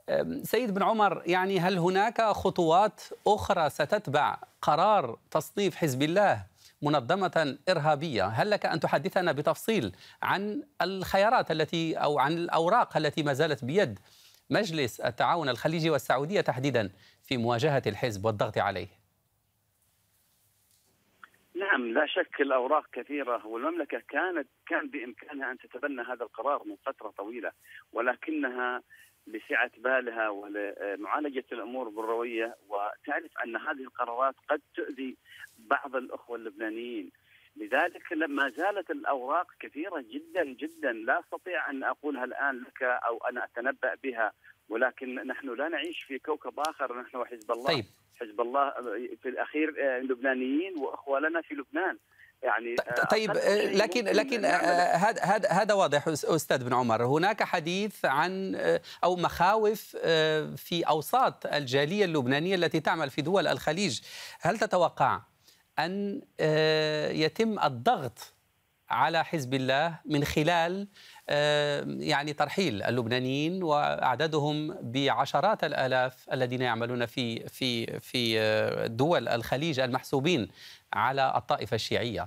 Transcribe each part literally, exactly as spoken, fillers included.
سيد بن عمر، يعني هل هناك خطوات أخرى ستتبع قرار تصنيف حزب الله منظمة إرهابية؟ هل لك أن تحدثنا بتفصيل عن الخيارات التي أو عن الأوراق التي ما زالت بيد مجلس التعاون الخليجي والسعودية تحديدا في مواجهة الحزب والضغط عليه؟ نعم، لا شك الأوراق كثيرة، والمملكة كانت كان بإمكانها أن تتبنى هذا القرار من فترة طويلة، ولكنها لسعة بالها ولمعالجة الأمور بالروية، وتعرف أن هذه القرارات قد تؤذي بعض الأخوة اللبنانيين. لذلك لما زالت الأوراق كثيرة جدا جدا، لا أستطيع أن أقولها الآن لك أو أنا أتنبأ بها، ولكن نحن لا نعيش في كوكب آخر، نحن وحزب الله. طيب. حزب الله في الأخير لبنانيين وأخوة لنا في لبنان. يعني طيب، لكن لكن هذا هذا هذا واضح أستاذ بن عمر. هناك حديث عن أو مخاوف في أوساط الجالية اللبنانية التي تعمل في دول الخليج. هل تتوقع أن يتم الضغط على حزب الله من خلال يعني ترحيل اللبنانيين وأعدادهم بعشرات الآلاف الذين يعملون في في في دول الخليج المحسوبين على الطائفة الشيعية؟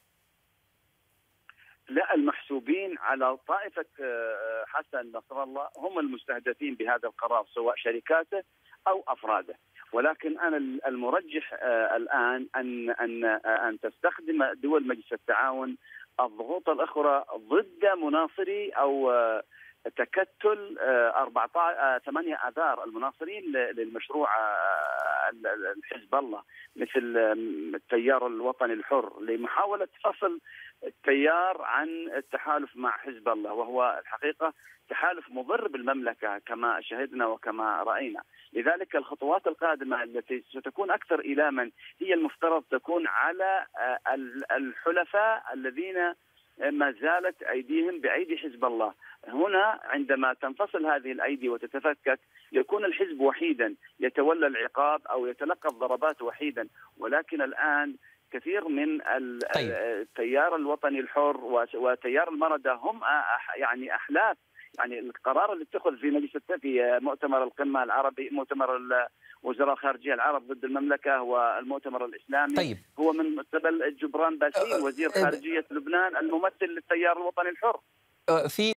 لا، المحسوبين على طائفة حسن نصر الله هم المستهدفين بهذا القرار، سواء شركاته أو أفراده. ولكن أنا المرجح الآن أن أن أن تستخدم دول مجلس التعاون الضغوط الأخرى ضد مناصري أو تكتل أربعة عشر ثمانية آذار المناصرين للمشروع حزب الله، مثل التيار الوطني الحر، لمحاولة فصل التيار عن التحالف مع حزب الله، وهو الحقيقة تحالف مضر بالمملكة كما شهدنا وكما رأينا. لذلك الخطوات القادمة التي ستكون أكثر إيلاما هي المفترض تكون على الحلفاء الذين ما زالت أيديهم بأيدي حزب الله. هنا عندما تنفصل هذه الأيدي وتتفكك يكون الحزب وحيدا يتولى العقاب أو يتلقى الضربات وحيدا. ولكن الآن كثير من التيار الوطني الحر وتيار المردة هم يعني أحلاف. يعني القرار اللي اتخذ في مجلس في مؤتمر القمة العربي، مؤتمر وزراء الخارجية العرب ضد المملكة والمؤتمر الإسلامي، طيب. هو من قبل جبران باسيل وزير خارجية لبنان الممثل للتيار الوطني الحر. في